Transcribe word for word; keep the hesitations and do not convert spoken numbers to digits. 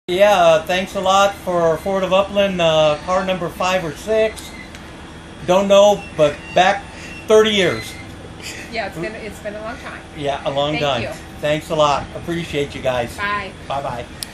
Yeah, uh, thanks a lot for Ford of Upland, uh, car number five or six. Don't know, but back thirty years. Yeah, it's been it's been a long time. Yeah, a long Thank time. you. Thanks a lot. Appreciate you guys. Bye. Bye-bye.